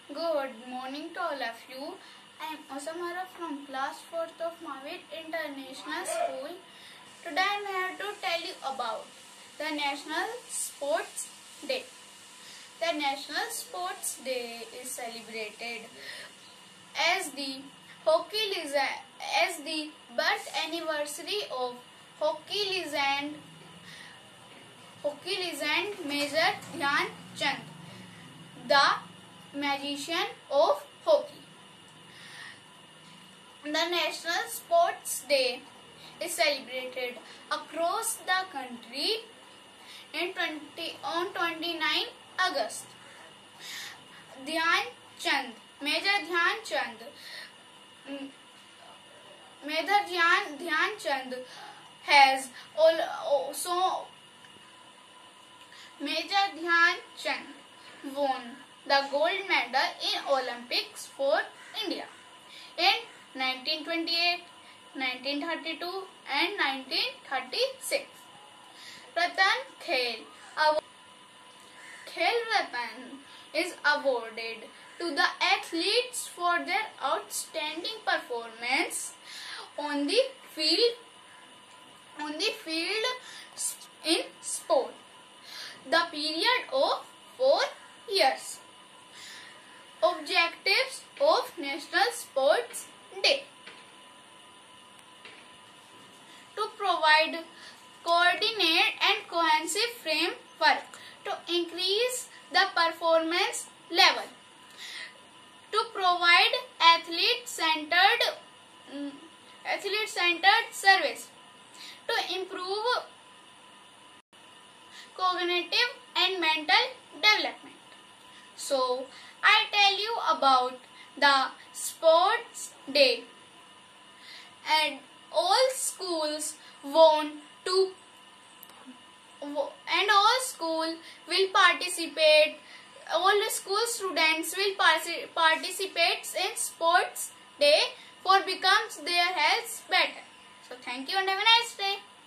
Good morning to all of you. I am Osamara from class 4th of Mahavir International School. Today I am here to tell you about the National Sports Day. The National Sports Day is celebrated as the birth anniversary of hockey legend Major Dhyan Chand, the magician of hockey. The National Sports Day is celebrated across the country on 29 August. Major Dhyan Chand has also Major Dhyan Chand won the gold medal in Olympics for India in 1928, 1932 and 1936. Ratan Khel Ratan is awarded to the athletes for their outstanding performance on the field in sport. The period of 4 years. Objectives of National Sports Day: to provide coordinated and cohesive framework to increase the performance level, to provide athlete-centered service, to improve cognitive and mental development. So, I tell you about the Sports Day, and all schools will participate. All the school students will participate in Sports Day for becomes their health better. So, thank you and have a nice day.